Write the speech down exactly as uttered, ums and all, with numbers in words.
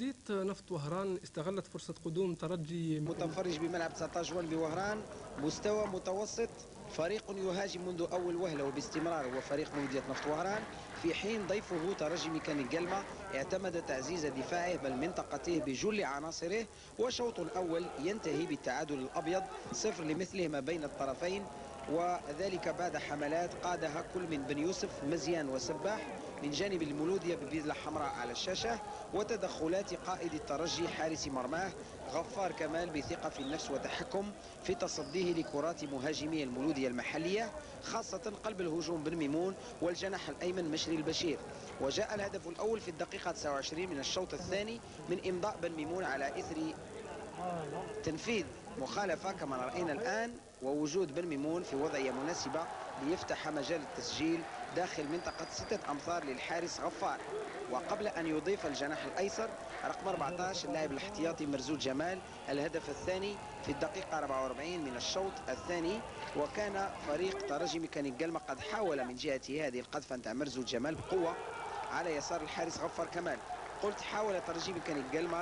بلدية نفط وهران استغلت فرصة قدوم ترجي متفرج بملعب تسعطاش جوان بوهران. مستوى متوسط، فريق يهاجم منذ أول وهلة وباستمرار هو فريق مولودية نفط وهران، في حين ضيفه ترجي ميكانيك قلمة اعتمد تعزيز دفاعه بل منطقته بجل عناصره. وشوط أول ينتهي بالتعادل الأبيض صفر لمثله ما بين الطرفين، وذلك بعد حملات قادها كل من بن يوسف مزيان وسباح من جانب المولودية ببذلة حمراء على الشاشة، وتدخلات قائد الترجي حارس مرماه غفار كمال بثقة في النفس وتحكم في تصديه لكرات مهاجمي المولودية المحلية، خاصة قلب الهجوم بن ميمون والجناح الأيمن مشري البشير. وجاء الهدف الأول في الدقيقة تسعة وعشرين من الشوط الثاني من إمضاء بن ميمون على إثر تنفيذ مخالفة كما رأينا الآن، ووجود بن ميمون في وضعية مناسبة ليفتح مجال التسجيل داخل منطقة ستة أمتار للحارس غفار. وقبل أن يضيف الجناح الأيسر رقم أربعة عشر اللاعب الاحتياطي مرزوق جمال الهدف الثاني في الدقيقة أربعة وأربعين من الشوط الثاني. وكان فريق ترجي ميكانيك قلمة قد حاول من جهة هذه القذفة نتاع مرزوق جمال بقوة على يسار الحارس غفار كمال. قلت حاول ترجي ميكانيك قلمة